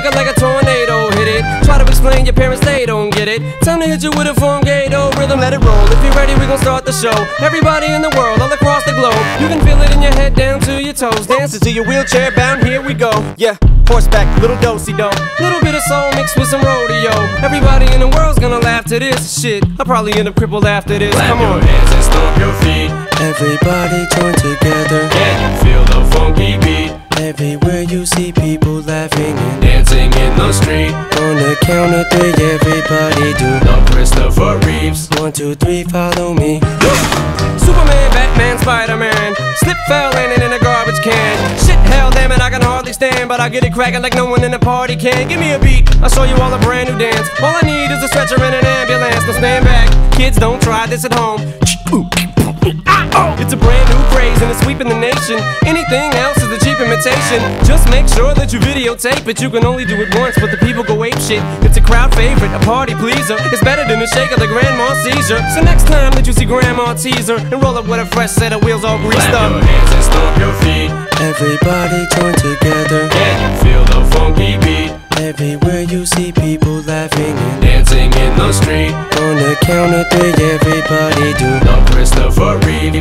it like a tornado. Hit it, try to explain, your parents they don't get it. Time to hit you with a fungato rhythm, let it roll. If you're ready, we gon' start the show. Everybody in the world, all across the globe, you can feel it in your head down to your toes. Dancing to your wheelchair bound, here we go. Yeah, horseback, little do-si-do, little bit of soul mixed with some rodeo. Everybody in the world's gonna laugh to this shit. I'll probably end up crippled after this. Clap Come on, your hands and stomp your feet. Everybody join together. Can you feel the funky beat? Everywhere you see people laughing and Dancing in the street. on the count of three, everybody do The Christopher Reeves. 1, 2, 3, follow me. Superman, Batman, Spider-Man, slip fell landing in a garbage can. Shit, hell damn it, I can hardly stand, but I get it cracking like no one in the party can. Give me a beat, I'll show you all a brand new dance. All I need is a stretcher and an ambulance. Now stand back, kids, don't try this at home. It's a brand new craze and it's sweeping the nation. Anything else is a cheap imitation. Just make sure that you videotape it. You can only do it once, but the people go ape shit. It's a crowd favorite, a party pleaser. It's better than the shake of the grandma Caesar. So next time that you see grandma tease her and roll up with a fresh set of wheels all greased Clap up. your hands and stomp your feet. Everybody join together. Can you feel the funky beat? Everywhere you see people laughing and Dancing in the street. on the count of three, everybody do The Christopher Reeves.